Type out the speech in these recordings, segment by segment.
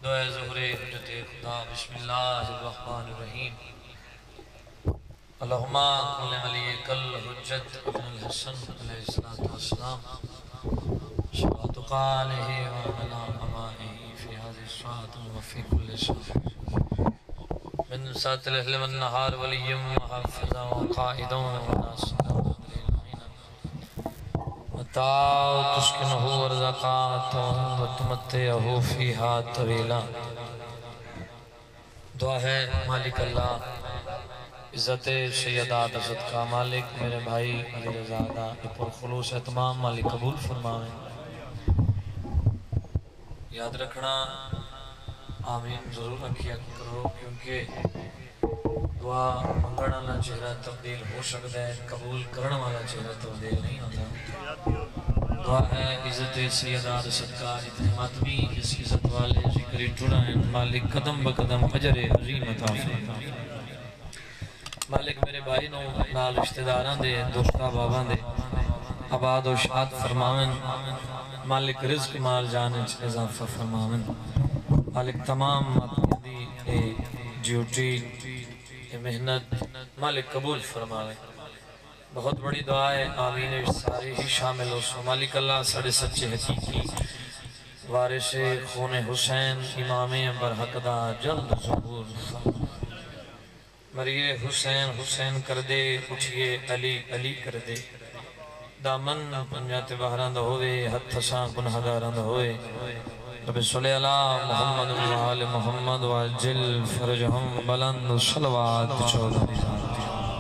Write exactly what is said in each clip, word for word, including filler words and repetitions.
دعائے ظہر حجت خدا بسم اللہ الرحمن الرحیم اللہم کل علیک الحجت ابن الحسن علیہ السلام شفاعتک علیہ وعلا امائہ فی حاضر الساعت وفی کل ساعت من ساعت الاہل والنہار ولیم وحافظا وقائدا وناصرا وتاو تسکنہو ورزقاتا وتمتعہو فیہا طویلا۔ دعا ہے مالک اللہ عزت سیدات عزت کا مالک میرے بھائی علی رضا دا پر خلوص اہتمام مالک قبول فرمائیں۔ یاد رکھنا آمین ضرور رکھیا کرو کیونکہ دعا منگن والا چہرہ تبدیل ہو سکتا ہے، قبول کرنے والا چہرہ تبدیل نہیں ہوتا۔ دعا ہے عزت سیدات صدقہ اتنے ماتمی اس عزت والے ذکری ٹھڑائیں مالک قدم بقدم اجر عظیم عطا فرمائیں۔ مالک میرے بھائی نو نال رشتہ داراں دے دوستاں باباں دے آباد و شاد فرماون، مالک رزق مال جان وچ اضافہ فرماون، مالک تمام دی اے ڈیوٹی اے محنت مالک قبول فرماوے۔ بہت بڑی دعا ہے آمین سارے ہی شامل ہو سو۔ مالک اللہ ساڑھے سچے حقیقی وارث خون حسین امام برحق دا جلد ظہور فرماوے۔ مریے حسین حسین کر دے اٹھئے علی علی کر دے، دامن پنجات بہران دا ہوئے حد تساں گناہ داران دا ہوئے۔ رب صلی اللہ محمد و آل محمد وعجل فرجہم بلند صلوات چودہ نظام۔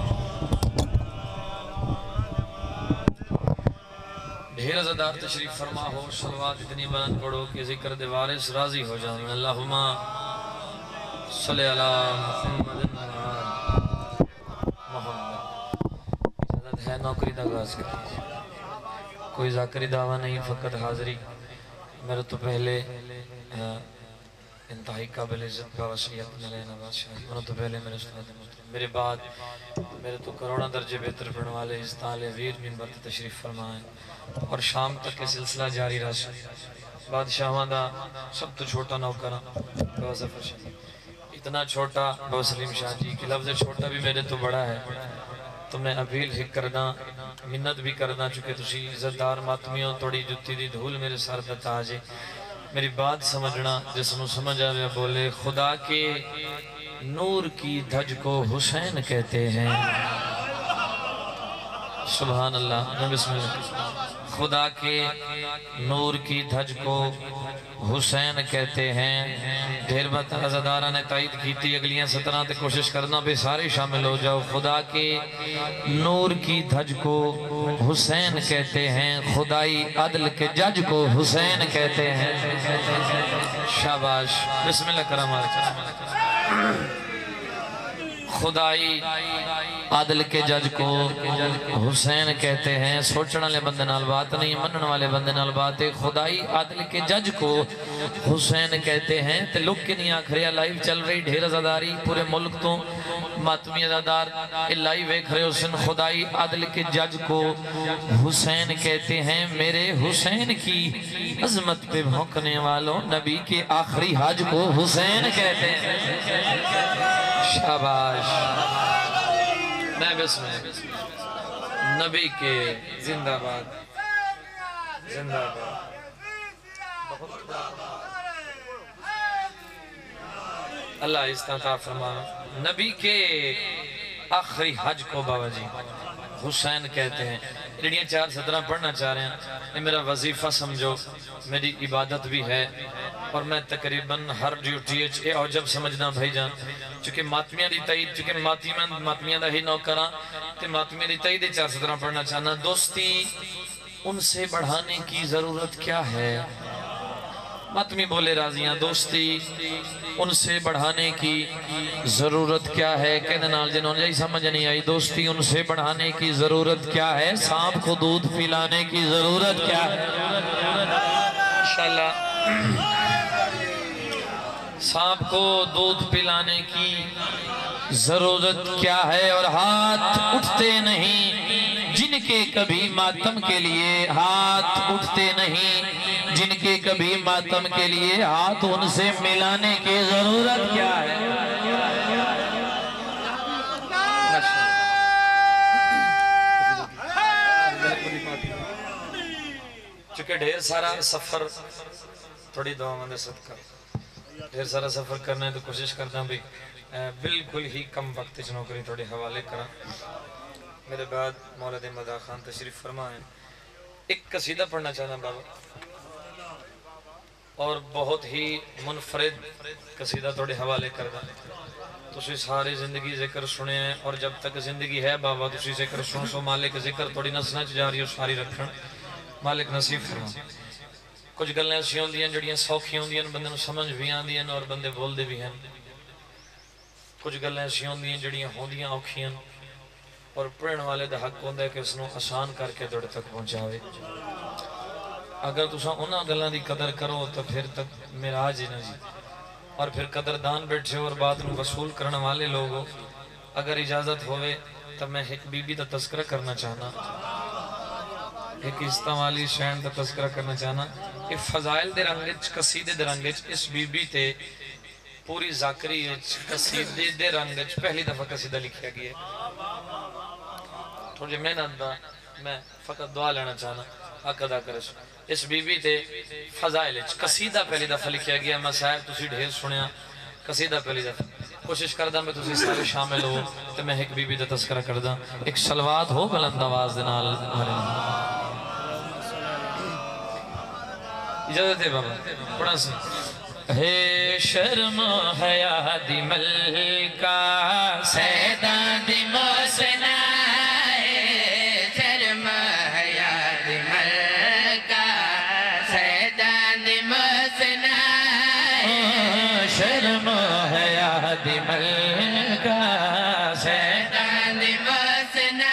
ڈھیر عزدار تشریف فرما ہو، صلوات اتنی بلند پڑھو کہ ذکر دے وارث راضی ہو جائیں۔ اللہم صلی اللہ محمد ہے نوکری دا آغاز کریں، کوئی ذاکری دعویٰ نہیں، فقط حاضری۔ میرے تو پہلے انتہائی قابل عزت کا وسیعت ملے نواز شاہی، انہوں تو پہلے میرے استاد محترم، میرے بعد میرے تو کروڑا درجے بہتر پڑھنے والے اس تالِ ویر منبر تشریف فرمائیں اور شام تک کے سلسلہ جاری رہ سکے۔ بادشاہاں دا سب تو چھوٹا نوکرہ بابا ظفر شاہ، اتنا چھوٹا بابا سلیم شاہ جی کہ لفظ چھوٹا بھی میرے تو بڑا ہے۔ تم نے اپیل ہی کرنا، منت بھی کرنا، چونکہ تسی عزتدار ماتمیوں توڑی جتی دی دھول میرے سر پہ تاجے۔ میری بات سمجھنا جس نو سمجھ آوے بولے، خدا کے نور کی دھج کو حسین کہتے ہیں۔ سبحان اللہ، بسم اللہ۔ خدا کے نور کی دھج کو حسین کہتے ہیں۔ دھیر بات عزدارہ نے تائید کی تھی، اگلیاں سترہ تے کوشش کرنا بھی سارے شامل ہو جاؤ۔ خدا کے نور کی دھج کو حسین کہتے ہیں، خدائی عدل کے جج کو حسین کہتے ہیں۔ شاباش، بسم اللہ کرم آرچہ۔ خدائی عدل کے جج کو حسین کہتے ہیں۔ سوچنا لے بندے نال بات نہیں، منن والے بندے نال بات ہے۔ خدائی عدل کے جج کو حسین کہتے ہیں۔ تے لوگ کے نہیں آکھ رہے لائیو چل رہی ڈھیر عزاداری پورے ملک تو ماتمی عزادار لائیو ایک رہے حسین۔ خدائی عدل کے جج کو حسین کہتے ہیں۔ میرے حسین کی عظمت پہ بھونکنے والوں نبی کے آخری حج کو حسین کہتے ہیں۔ شاباش، میں بسم اللہ نبی کے زندہ باد زندہ باد۔ اللہ استعطاف فرما، نبی کے آخری حج کو بابا جی حسین کہتے ہیں۔ لڑیاں چار سترہ پڑھنا چاہ رہے ہیں، یہ میرا وظیفہ سمجھو، میری عبادت بھی ہے اور میں تقریباً ہر ڈیوٹی اے عجب سمجھنا بھائی جان، چونکہ ماتمیاں دی تائید، چونکہ ماتمیاں دا ہی نوکراں تے ماتمیاں دی تائید چار سترہ پڑھنا چاہنا۔ دوستی ان سے بڑھانے کی ضرورت کیا ہے؟ ماتمی بولے راضیاں، دوستی ان سے بڑھانے کی ضرورت کیا ہے؟ کہنے نال جنہوں نے سمجھ نہیں آئی، دوستی ان سے بڑھانے کی ضرورت کیا ہے؟ سانپ کو دودھ پلانے کی ضرورت کیا ہے؟ انشاءاللہ سانپ کو دودھ پلانے کی ضرورت کیا ہے؟ اور ہاتھ اٹھتے نہیں جن جن کے کبھی ماتم کے لیے ہاتھ اٹھتے نہیں، جن کے کبھی ماتم کے لیے ہاتھ ان سے ملانے کی ضرورت کیا ہے؟ چونکہ ڈھیر سارا سفر تھوڑی دعا مندے صدقہ ڈھیر سارا سفر کرنا ہے تو کوشش کرتا ہوں بھی بالکل ہی کم وقت چ نوکری تھوڑے حوالے کرا۔ میرے بعد مولا دے مدا خان تشریف فرمائیں۔ ایک قصیدہ پڑھنا چاہنا بابا، اور بہت ہی منفرد قصیدہ تھوڑے حوالے کرنا۔ تسی ساری زندگی ذکر سنے ہیں، اور جب تک زندگی ہے بابا تسی ذکر سن سو مالک ذکر تھوڑی نسنا جاری ہو ساری رکھن مالک نصیب فرما۔ کچھ گلیں ایسی ہوندی ہیں جڑیاں سوکھی ہوندی ہیں، بندے نو سمجھ بھی آندی ہیں اور بندے بول دے بھی ہیں۔ کچھ گلیں ایسی ہوندی ہیں جڑیاں ہوندیاں اوکھیاں اور پڑھن والے دا حق ہوندا ہے کہ اس نو آسان کر کے تہاڈے تک پہنچاوے۔ اگر تساں انہاں گلاں دی قدر کرو تو پھر تک معراج ہی نہ جی، اور پھر قدردان بیٹھے اور بات نو وصول کرنے والے لوگ ہو۔ اگر اجازت ہوئے تو میں ایک بی بی دا تذکرہ کرنا چاہنا، ایک استعمالی شین دا تذکرہ کرنا چاہنا۔ کہ فضائل دے رنگچ قصیدے دے رنگچ اس بی بی تے پوری ذاکری قصیدے دے رنگچ پہلی دفعہ قصیدہ لکھیا گیا ہے۔ تھوڑی محنت دا میں فقط دعا لینا چاہنا حق ادا کرش۔ اس بی بی تے فضائل قصیدہ پہلی دفعہ لکھیا گیا ہے۔ میں صاحب تسی ڈھیر سنیا قصیدہ پہلی دفعہ کوشش کردہ میں تسی سارے شامل ہو تو میں ایک بی بی دا تذکرہ کردہ۔ ایک صلوات ہو بلند آواز دنال اجازت ہے بابا پڑھا سی۔ ہے شرم حیا دی ملکہ سیدہ دی محسنہ، شرم حیا دی ملکہ سیدہ دی محسنہ، شرم حیا دی ملکہ سیدہ دی محسنہ،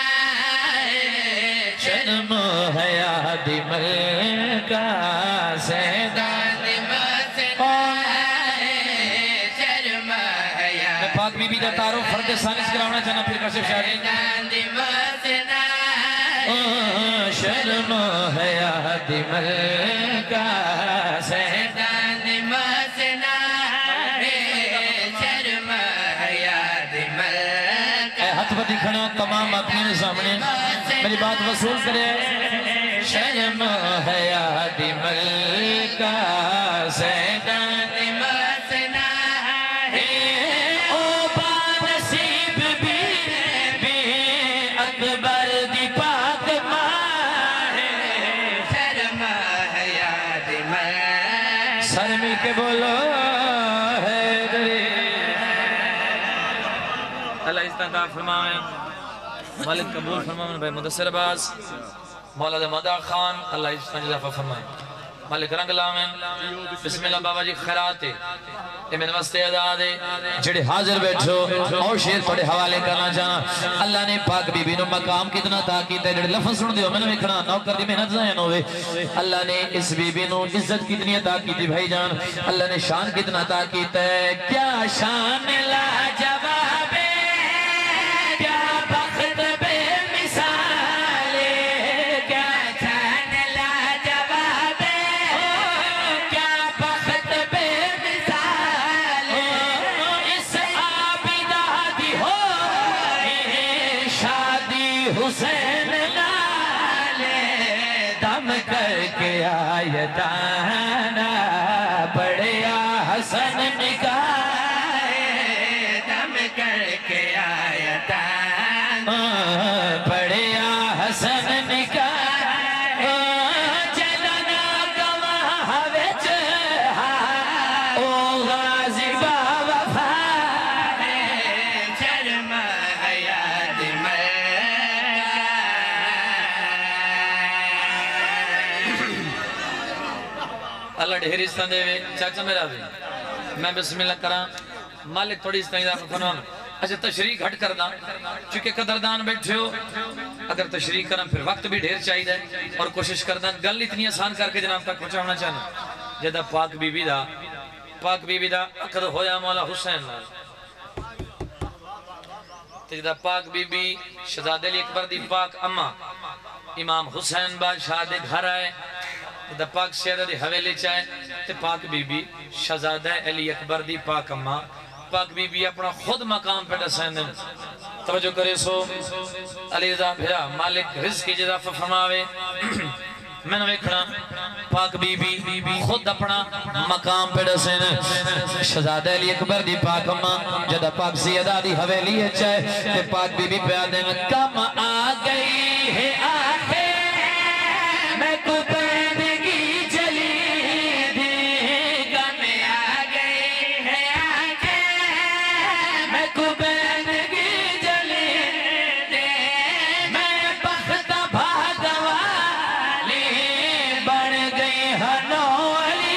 شرم حیا دی ملکہ سیدہ دی محسنہ، شرم حیا میں پاک بی بی دا تعارف فرد ثانیس کراؤنا چاہنا پھر کاشف شاہدین۔ دی محسنہ، شرم حیا دی ملکہ سیدہ دی محسنہ، شرم حیا دی ملکہ، ہاتھ پر دکھنا تمام اپنے سامنے میری بات وصول کرے۔ شرم حیا دی ملکہ سیدہ دی محسنہ، او بانصیب بی بی اکبر دی پاک ماں ہے۔ شرم حیا دی ملکہ، سر مل کے بولو ہے دری اللہ استعداد فرمائیں، مالک قبول فرمائیں۔ بھائی مدثر عباس مولا دے مدہ خان اللہ استعداد فرمائیں، مالک رنگ لامن بسم اللہ بابا جی خیراتے امین وستے ادادے جڑے حاضر بیٹھو اور شیر پڑے حوالے کرنا جانا۔ اللہ نے پاک بی بی نو مقام کتنا تاکیت ہے، جڑے لفظ سن دیو میں نے وکھنا نوکر دی محنت ضائع نہ ہوئے۔ اللہ نے اس بی بی نو عزت کتنی عطا کی تھی بھائی جان، اللہ نے شان کتنا عطا کیتا ہے۔ کیا شان لا جواب ہے، کیا بخت بے مثال ہے، کیا شان لا جواب ہے، کیا بخت بے مثال ہے۔ اس عابدہ دی ہو شادی حسین نالے دم کر کے آئے دانا بڑیا حسن نکاح دم کر کے آیا تھا، بڑیا حسن نکاح جلنا گواہ وچ او غازی با وفا شرم حیا دی ملکہ، اللہ ڈھیری استان دے وے چاچا میرا بھی میں بسم اللہ کرا مالک تھوڑی استان دا فرمان۔ اچھا تشریح گھٹ کرنا چونکہ قدردان بیٹھے ہو، اگر تشریح کرنا پھر وقت بھی ڈھیر چاہیے ہے، اور کوشش کرنا گل اتنی آسان کر کے جناب تک پہنچانا چاہنا۔ جدہ پاک بی بی دا پاک بی بی دا عقد ہویا مولا حسین نال، جدہ پاک بی بی شہزادے علی اکبر دی پاک اماں امام حسین بادشاہ دے گھر آئے دا پاک سیدہ دی حویلی چاہے تے پاک بی بی شہزادہ علی اکبر دی پاک اماں پاک بی بی اپنا خود مقام پہ ڈسین دیں توجہ کرے سو علی رضا بھرا مالک رزق کی جدا فرماوے میں نے ویکھنا پاک بی بی خود اپنا مقام پہ ڈسین شہزادہ علی اکبر دی پاک اماں جدا پاک سیدہ دی حویلی چاہے تے پاک بی بی پہ آدھیں کم آ گئی ہے آخر میں کو پیدگی چلی دی کم آ گئی ہے آخر میں کو پیدگی چلی دی میں بخت بھاگوالی بڑھ گئی ہنولی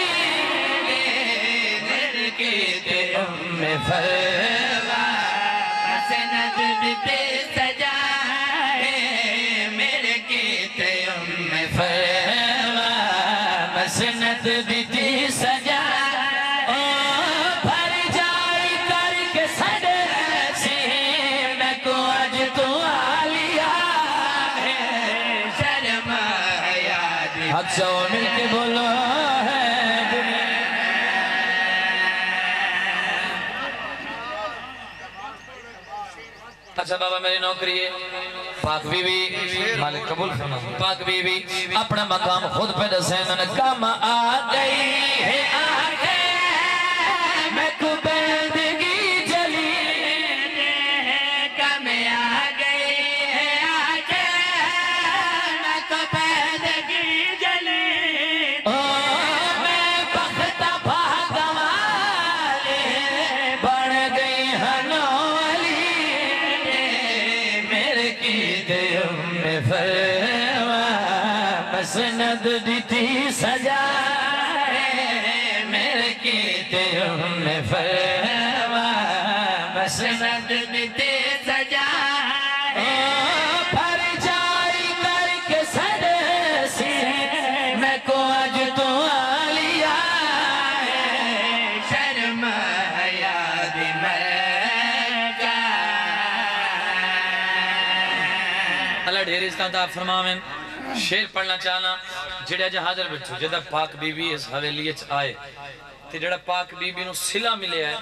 دل کی تے ام فروا مسند بھی سجائے میرے کی تے ام فروا مسند بھی سجائے بھر جائی کر کے سڑ سی میں کو آج تو آلیا ہے شرم یاد حق سے مل کے بولو ہے اچھا بابا میری نوکری ہے پاک بی بی مالک قبول فرما پاک بی بی اپنا مقام خود پہ دسین کم آ گئی ہے آگے میں کو بیندگی جلی کم آ گئی ہے آگے میں کو بیندگی جلی میں بخت بھاگوالی بڑھ گئی ہنولی فرما مسند دیتی سجائے میرے کی تیرم میں فرما مسند دیتی سجائے بھر جائی کر کے سڑ سی میں کو آج تو آلیا ہے شرم یاد میں کا اللہ ڈھیر استعداد فرماویں شیر پڑھنا چاہنا جڑا جا حاضر بیٹھو جدہ پاک بی بی اس حویلی اچ آئے تے جڑا پاک بی بی نو صلہ ملے ہے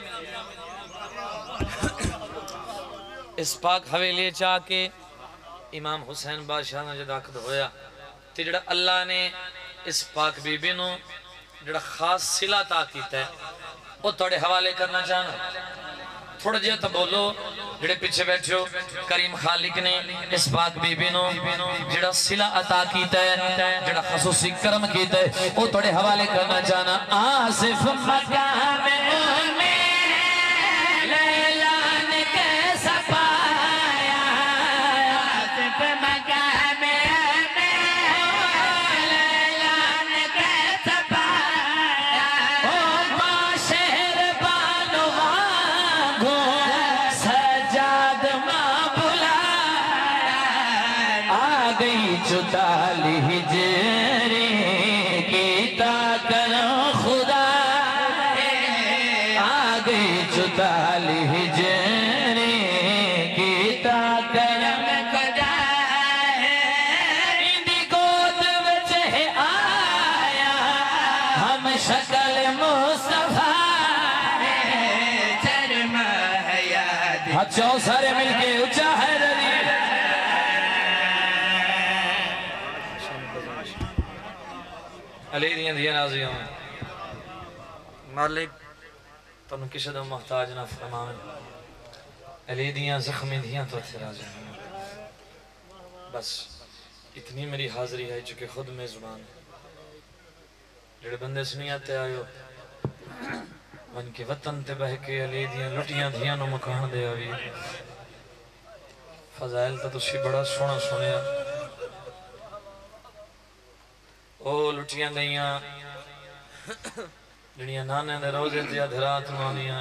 اس پاک حویلی اچ آ کے امام حسین بادشاہ نے جدہ عقد ہویا تے جڑا اللہ نے اس پاک بی بی نو جڑا خاص صلہ تا کیتا ہے وہ توڑے حوالے کرنا چاہنا تھوڑا جہاں تو بولو جڑے پیچھے بیٹھو کریم خالق نے اس پاک بی بی نو جڑا صلہ عطا کیتا ہے جڑا خصوصی کرم کیتا ہے وہ توڑے حوالے کرنا چاہنا آصف مقام میں لیلا نے کیسا پایا آصف مقام میں لیلا نے کیسا پایا او ماں شہر بانوان گو سجاد ماں بلایا آ گئی چتالی ہجری کیتا کرم خدا آ گئی چتالی ہجری کیتا کرم خدا اندی گود وچ ہے آیا ہم شکل مصطفیٰ شرم یاد ہاتھوں سارے مل کے اچھا ہے رضی علی دیاں دیاں نازیاں مالک تنو کسی دو محتاج نہ فرماویں علی دیاں زخمی دیاں تو تھے راجہ بس اتنی میری حاضری ہے چکہ خود میں زبان جڑے بندے سنی آتے آئے ہو من کے وطن تے بہ کے علی دیاں لٹیاں دیاں نو مکان دے آوی فضائل تا تسی بڑا سونا سنیا او لٹیاں گئیاں جنیاں نانے دے روزے دیا دھرات مانیاں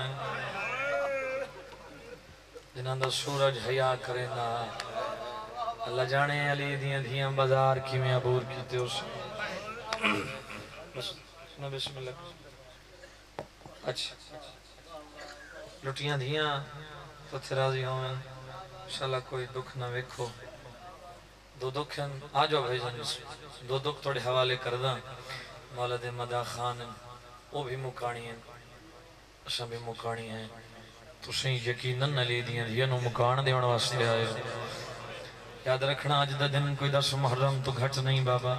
جنہاں دا سورج حیاء کرے نا اللہ جانے علی دیاں دیاں بازار کی میں عبور کیتے اس بس سنا بسم اللہ اچھا لٹیاں دیاں تو تھے راضی ہوئیں انشاءاللہ کوئی دکھ نہ ویکھو دو دکھ ہیں آ جاؤ بھائی جان دو دکھ توڑے حوالے کردہ مولا دے مدہ خان وہ بھی مکانی ہیں اساں بھی مکانی ہیں تو سہیں یقیناً نہ لے دیاں یہ نو مکان دے انہوں واسطے آئے یاد رکھنا آج دا دن کوئی دس محرم تو گھٹ نہیں بابا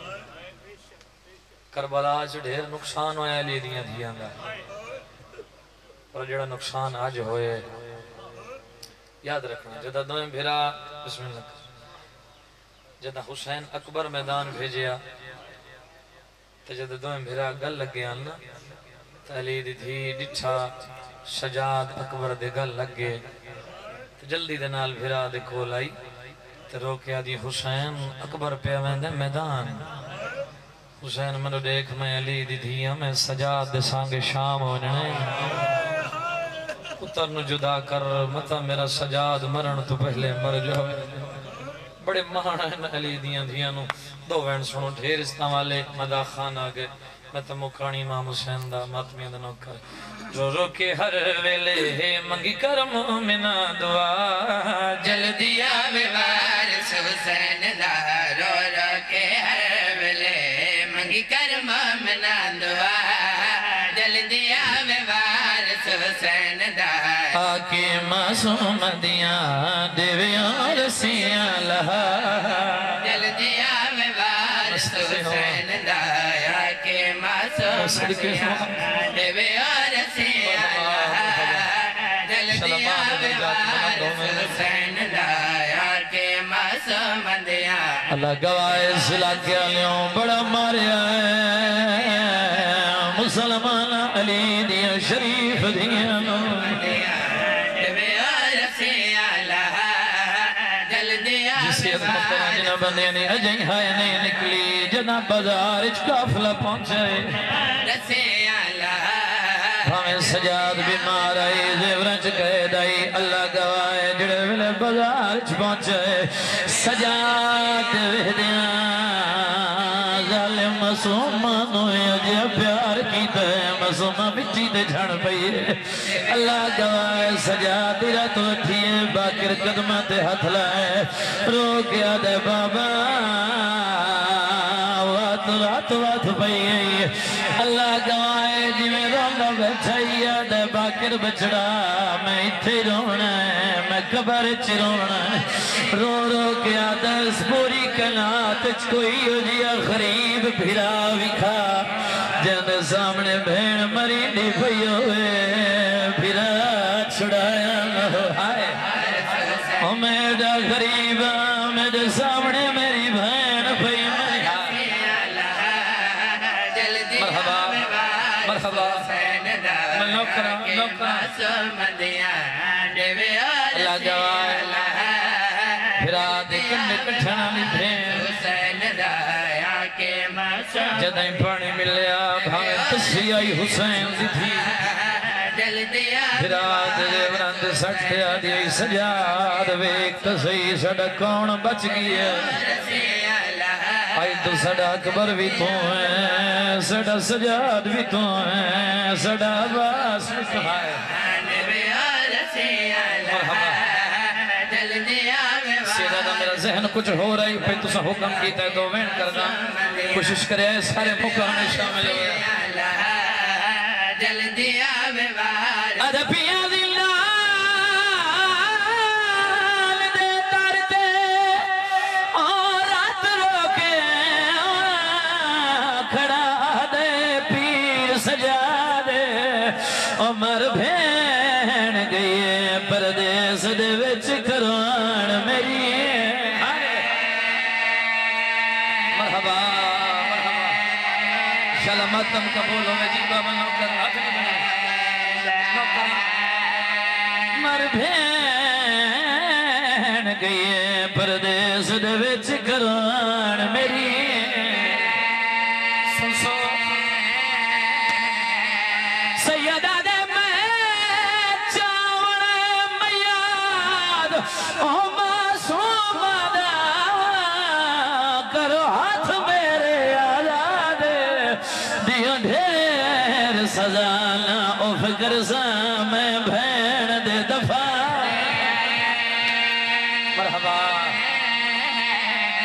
کربلا آج ڈھیر نقصان ہویا لے دیاں دیاں گا اور جڑا نقصان آج ہوئے یاد رکھنا جدہ دوئیں بھیرا بسم اللہ جدہ حسین اکبر میدان بھیجیا تو جدہ دوئیں بھیرا گل لگ گیا نا تالی دی تھی ڈٹھا سجاد اکبر دے گل لگ گئے تو جلدی دے نال بھیرا دے کھول آئی تو روکیا دی حسین اکبر پہ آویں دے میدان حسین منو دیکھ میں علی دی دھیا میں سجاد دے سانگے شام ہونے اتر نو جدا کر مطا میرا سجاد مرن تو پہلے مر جاؤ بڑے مہانا ہیں علی دیاں دیاں نو دو وین سنو ڈھیر استعمالے مدہ خان آگے میں تو مکانی امام حسین دا ماتمیاں دا نوکر رو رو کے ہر ویلے منگی کر مومنہ دعا جلدی آوے وارث حسین دا رو رو کے ہر ویلے منگی کر مومنہ دعا جلدی آوے وارث حسین دا آکے معصوم دیاں دیویاں رسیاں لہا جلدی آوے وارث حسین دا آکے معصوم دیاں دیویاں رسیاں لہا جلدی آوے وارث حسین دا آکے معصوم دیاں اللہ گوائے اس علاقے لیوں بڑا ماریا ہے مسلمان علی دیاں شریف دیاں جسی عظمت کران جنہ بندے نے اجائیں ہائے نہیں نکلی جنہ بازار اچ کافلہ پہنچے ہمیں سجاد بیمار آئی زیورنچ قید آئی اللہ گوائے جڑے ملے بازار اچ پہنچے سجاد ویدیاں ظالم مسومانو اجے پیار کی تے مسومہ مٹی تے جھڑ پئیے اللہ گوائے سجاد دیرہ تو اٹھیے باکر قدمہ تے ہتھ لائے رو گیا دے بابا وات رات وات پئیے اللہ گوائے جی میں رونا بیٹھائیے دے باکر بچڑا میں اتھے رونا ہے میں قبر چ رونا ہے رو رو گیا دس پوری کنات چ کوئی اجیا غریب بھیرا وکھا جن سامنے بھین مریندی پئی ہوئے بھیرا چھڑایا نہ ہو ہائے او میرا غریب میرے سامنے میری بھین پئی مرحبا مرحبا میں نوکرہ نوکرہ اللہ جوائے پھرا دیکھن کٹھنا لی بھین جدائیں پانی ملیا بھاویں تسی آئی حسین دی تھی پھرا دیوران دے سٹھے آدھی آئی سجاد ویک تسی سڑا کون بچ گیا آئی تو سڑا اکبر بھی تو ہیں سڑا سجاد بھی تو ہیں سڑا عباس بھی تو ہے مرحبا سیدہ میرا ذہن کچھ ہو رہی پھر تو سا حکم کیتا ہے دو وین کرنا کوشش کرے سارے مقامے شامل ہوئے جلدی آوے وار ادھپیاں دلال دے ترتے اور رات روکے کھڑا دے پیر سجا دے عمر بھین گئی پردیس دے وچ کروان میری مرحبا مرحبا شاءاللہ ماتم قبول ہو میں جی بابا نوکر ہاتھ نہیں بنا نوکر مر بھین گئی پردیس دے وچ کروان میری سن سو سیدہ دے میں چاوڑ میاد او معصوم دا کرو ہاتھ میرے آزاد دیو ڈھیر سزانا او فکر سا میں بھین دے دفع مرحبا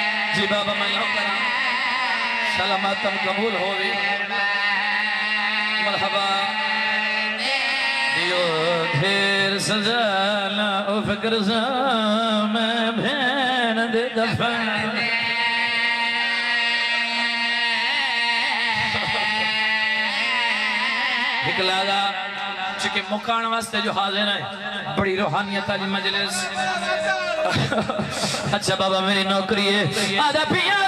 سلامتم قبول ہوئی مرحبا دیو دھیر سجانا او فکر زام بھین دے دفن اکلالا چکے مکان واسطے جو حاضر ہیں بڑی روحانیت آلی مجلس اچھا بابا میری نوکری ہے آدھا پیاز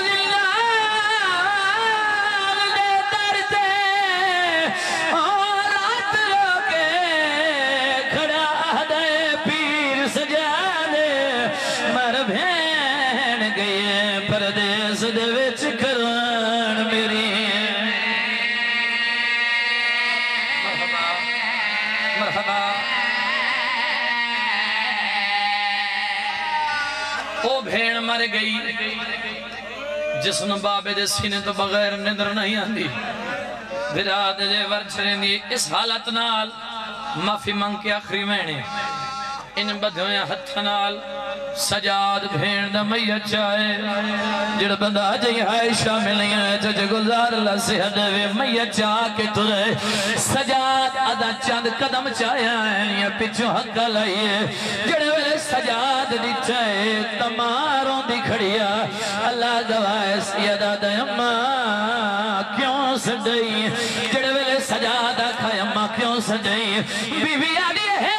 مر گئی جسن بابے دے سینے تو بغیر ندر نہیں آندی براد دے ورچرین دی اس حالت نال معافی منگ کے آخری مہینے ان بدھویں ہتھ نال سجاد بھین دا میت چاہے جڑ بندہ جئی عائشہ ملیں ہے چچ گزار اللہ سے ہدوے میت چاہ کے ترے سجاد ادا چاند قدم چاہے ہیں یا پچھو حق لائیے جڑ ویلے سجاد دی چاہے تماروں دی کھڑیا اللہ گوائے سیدہ دا اممہ کیوں سجئی جڑ ویلے سجاد آکھا اممہ کیوں سجئی بی بی آلی ہے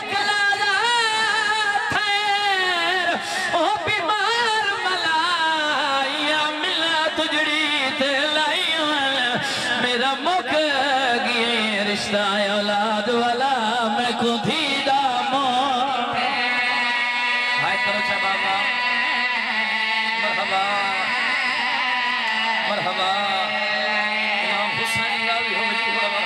اولاد والا میں کو تھی دامو ہائے کرو چھا بابا مرحبا مرحبا امام حسین لاوی ہو مجھے بابا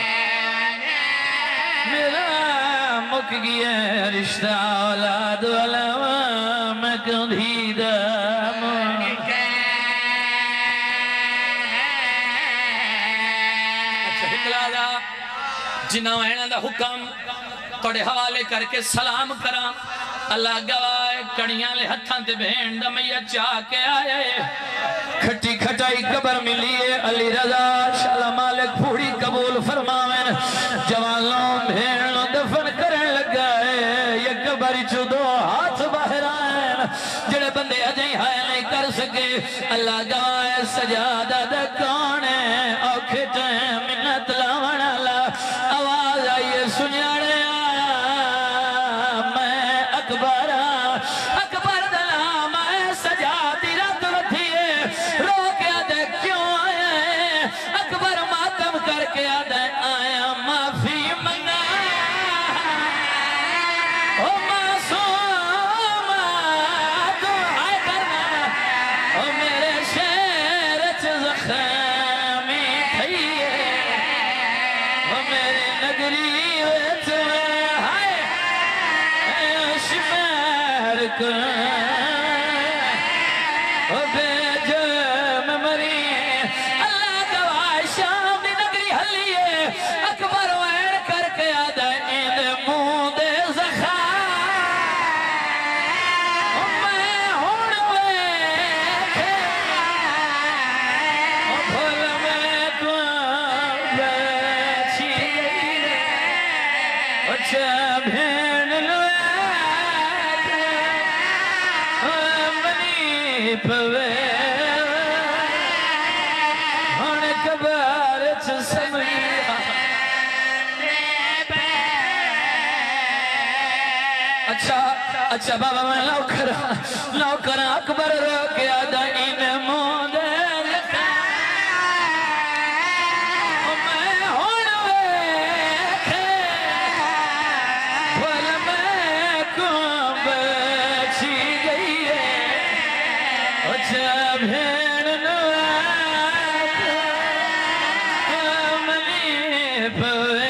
میرا مک گیا رشتہ اولاد والا میں کو تھی دامو اچھا ہکلا دا جنہ وہنہ دا حکم توڑے حوالے کر کے سلام کرام اللہ گوائے کڑیاں لے ہتھاں تے بہن دا میت چاہ کے آئے کھٹی کھٹائی قبر ملیے علی رضا شالا مالک پھوڑی قبول فرماویں جوانوں بہن دفن کرن لگائے یہ قبر چودو ہاتھ باہر آئیں جڑے بندے اجائیں ہائے نہیں کر سکے اللہ گوائے سجادہ دا کونے اوکھٹیں منت لاوڑ اللہ آواز آئیے سنیاڑے آیا میں اکبر اکبر دلام آئے سجادی رات رتھیے رو کے آدھے کیوں آئے اکبر ماتم کر کے آدھے آیا معافی منگا او معصوم تو آئے کرنا او میرے شہر چ زخمی تھئیے او میرے نگری ویت ہائے شمار کن او بے جرم مری اللہ گواہ شام دی نگری حلیے اکبر وین کر کے آدھا این مون دے زخام او میں ہون ویکھے او بھول میں کون بیچی او چا بھین لویت منی پوے ہون کبار چ سمیا اچھا اچھا بابا میں نوکرا نوکرا اکبر رو کے آدھا این مون دے زخام او میں ہون ویکھے بھول میں کون بچی گئی ہے او چا بھین لویت منی پوے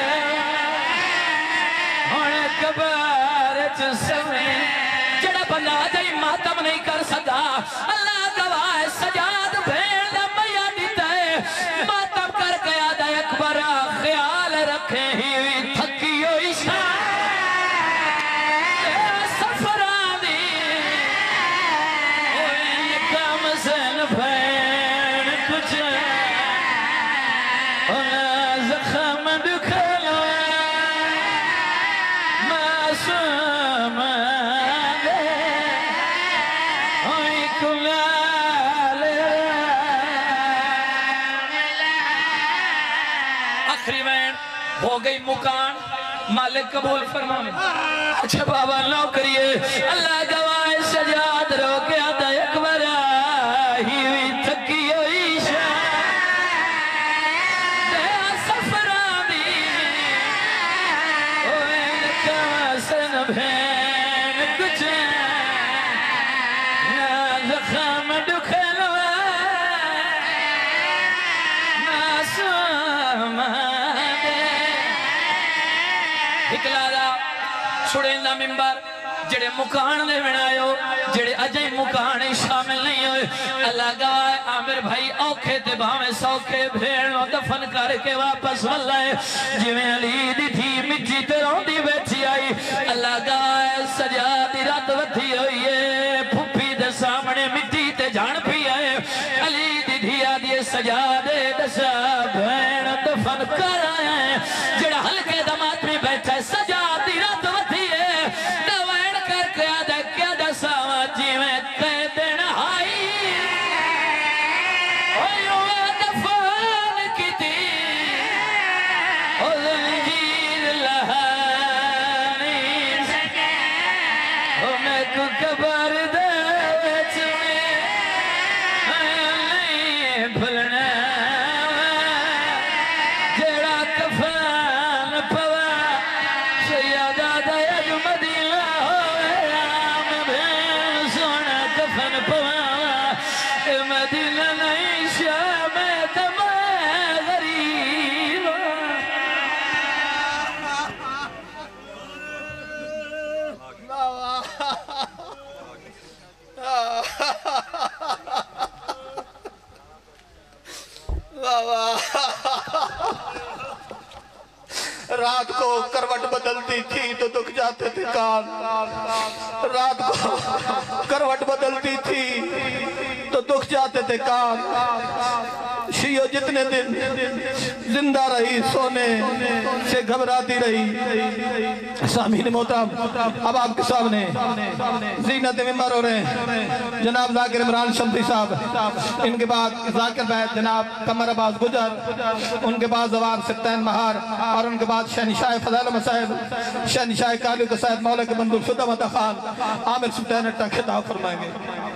ہون کبار چ سمے جڑا بندہ جائی ماتم نہیں کر سکا اللہ گواہ ہو گئی مکان مالک قبول فرمائے اچھا بابا نوکریے اللہ گواہ سجاد رو کے آدھا اکبر آئی ہوئی تھکی ہوئی شاہ دیا سفرانی اوے لکھا سن بھین کچھ نا زخام دکھلوا نا سوما اکلالا چھوڑیندہ ممبر جڑے مکان دے بنایو جڑے اجائی مکان شامل نہیں ہوئے اللہ گواہ عامر بھائی اوکھے تے بھامے سوکھے بھیڑوں دفن کر کے واپس واللہ جویں علی دی تھی مٹی تے روندی بیٹھی آئی اللہ گواہ سجادی رات وتھی ہوئی ہے پھپی دے سامنے مٹی تے جان پی آئے علی دی دھیا دی سجادے دسا بھیڑ دفن کر آئے جڑا ہلکے دمات میں بیٹھا ہے سجادی رات وتھی ہے دوائن کر کے آدھا کیا دسا جی میں کہہ دینا ہائی اوہ دفن کی تھی او زنجیر لہانی او میں کو کبر دے چمیں نہیں بھلنا جڑا کفان پوا سیادہ دیا جو مدینہ ہوئے آم بھین سونا کفن پوا مدینہ نہیں شام دم غریب رات کو کروٹ بدلتی تھی تو دکھ جاتے تھے کان رات کو کروٹ بدلتی تھی تو دکھ جاتے تھے کان شیعہ جتنے دن زندہ رہی سونے سے گھبراتی رہی سامعین محترم اب آپ کے سامنے زینت ممبر ہو رہے ہیں جناب ذاکر عمران شمسی صاحب ان کے بعد ذاکر بیت جناب قمر عباس گجر ان کے بعد زوار ستین مہار اور ان کے بعد شہنشاہ فضائل مسائب شہنشاہ کالی قصائد مولا کے بندو شدہ متخان عامر سلطان اٹھا خطاب فرمائیں گے